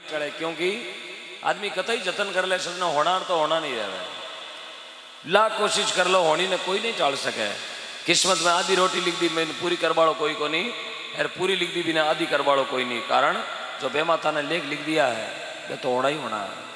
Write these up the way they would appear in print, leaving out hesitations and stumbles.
करे, क्योंकि आदमी कतई जतन कर ले सजना होना तो होना नहीं रहे, लाख कोशिश कर लो होनी ने कोई नहीं टाल सके। किस्मत में आधी रोटी लिख दी मैंने पूरी करवाड़ो कोई को नहीं, और पूरी लिख दी बिना आधी करवाड़ो कोई नहीं। कारण जो बेमाता ने लेख लिख दिया है वे तो होना ही होना है।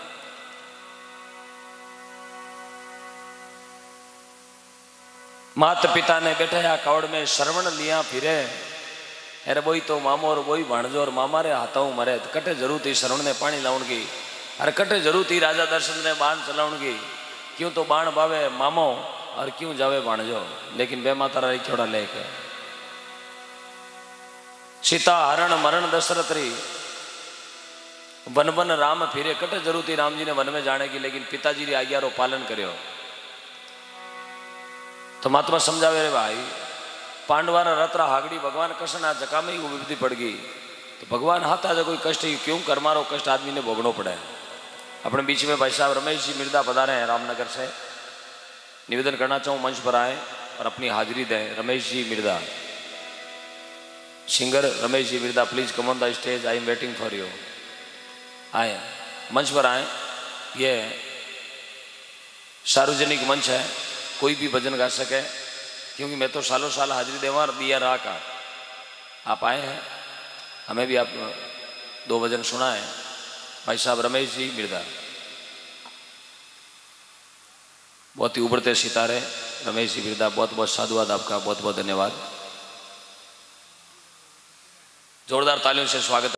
माता पिता ने बैठे या कवड़ में श्रवण लिया फिरे, अरे बोई तो मामो और बोई भाणजो और मामा रे हाथों मरे, कटे जरूर थी श्रवण ने पानी लाउण की, अरे कटे जरूर थी राजा दर्शन ने बाण चलाउण की। क्यों तो बाण बावे मामो और क्यों जावे भाणजो, लेकिन बे माता रही छोड़ा लेके सीता हरण मरण दशरथ री वन वन राम फिरे, कटे जरूर थी राम जी ने वन में जाने की, लेकिन पिताजी री आज्ञा रो पालन करियो। तो महात्मा समझावे रे भाई, पांडवारा रतरा हागड़ी भगवान कृष्ण आ जका में ही विपत्ति पड़ गई, तो भगवान हाथ आज कोई कष्ट ही क्यों कर्मारो कष्ट आदमी ने भोगनो पड़े। अपने बीच में भाई साहब रमेश जी मिर्दा पधारे हैं रामनगर से, निवेदन करना चाहूँ मंच पर आए और अपनी हाजिरी दें। Ramesh ji Mirda, singer Ramesh ji Mirda, please come on the stage, I am waiting for you. आए मंच पर आए, ये सार्वजनिक मंच है, कोई भी भजन गा सके, क्योंकि मैं तो सालों साल हाजिरी देवा दिया रहा का। आप आए हैं, हमें भी आप 2 भजन सुना है। भाई साहब रमेश जी मिर्दा, बहुत ही उभरते सितारे रमेश जी मिर्दा, बहुत बहुत साधुवाद आपका, बहुत बहुत धन्यवाद। जोरदार तालियों से स्वागत।